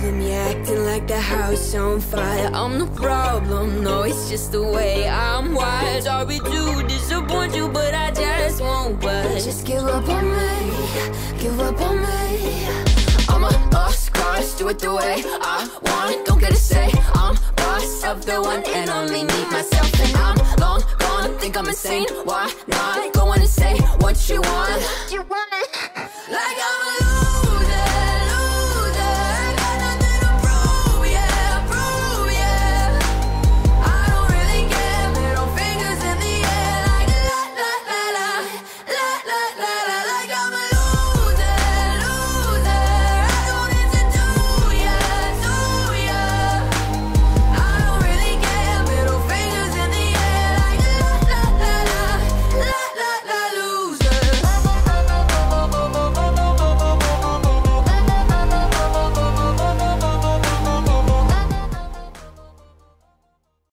problem, you're acting like the house on fire. I'm the problem, no, it's just the way I'm wired. Sorry to disappoint you, but I just won't budge. Just give up on me, give up on me. I'm a lost cause, do it the way I want, don't get a say. I'm boss of the one and only me, myself. And I'm long gone, think I'm insane. Why not go on and say what you want?